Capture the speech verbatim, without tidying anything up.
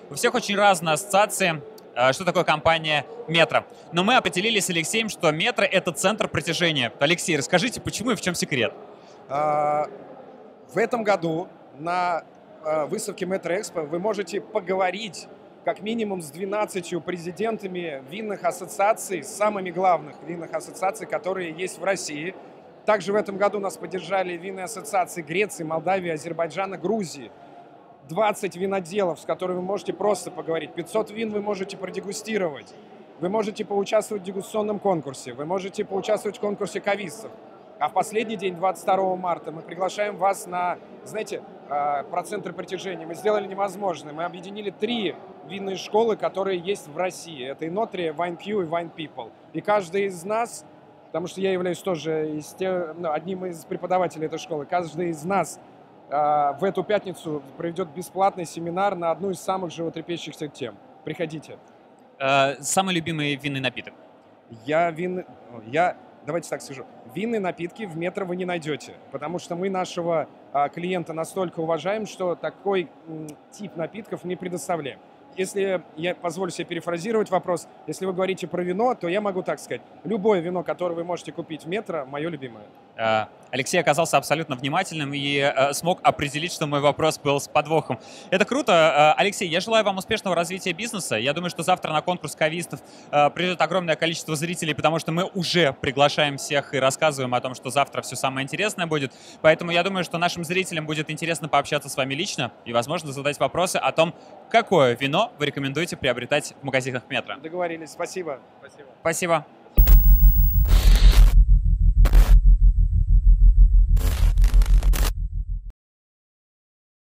У всех очень разные ассоциации, э, что такое компания Metro. Но мы определились с Алексеем, что Metro — это центр притяжения. Алексей, расскажите, почему и в чем секрет? А, В этом году на а, выставке Metro Expo вы можете поговорить как минимум с двенадцатью президентами винных ассоциаций, самыми главных винных ассоциаций, которые есть в России. Также в этом году нас поддержали винные ассоциации Греции, Молдавии, Азербайджана, Грузии. двадцать виноделов, с которыми вы можете просто поговорить. пятьсот вин вы можете продегустировать. Вы можете поучаствовать в дегустационном конкурсе. Вы можете поучаствовать в конкурсе кавистов. А в последний день, двадцать второго марта, мы приглашаем вас на, знаете, про центр притяжения. Мы сделали невозможное. Мы объединили три винные школы, которые есть в России. Это Иннотрия, WineQ и Wine People. И каждый из нас, потому что я являюсь тоже из тех, ну, одним из преподавателей этой школы, каждый из нас в эту пятницу проведет бесплатный семинар на одну из самых животрепещущих тем. Приходите. Э, самый любимый винный напиток? Я вин... Я... Давайте так скажу. Винные напитки в Metro вы не найдете, потому что мы нашего а, клиента настолько уважаем, что такой м, тип напитков не предоставляем. Если я позволю себе перефразировать вопрос, если вы говорите про вино, то я могу так сказать. Любое вино, которое вы можете купить в Metro, мое любимое. Э, Алексей оказался абсолютно внимательным и э, смог определить, что мой вопрос был с подвохом. Это круто. Э, Алексей, я желаю вам успешного развития бизнеса. Я думаю, что завтра на конкурс кавистов э, придет огромное количество зрителей, потому что мы уже приглашаем всех и рассказываем о том, что завтра все самое интересное будет. Поэтому я думаю, что нашим зрителям будет интересно пообщаться с вами лично и, возможно, задать вопросы о том, какое вино вы рекомендуете приобретать в магазинах Metro. Договорились. Спасибо. Спасибо. Спасибо.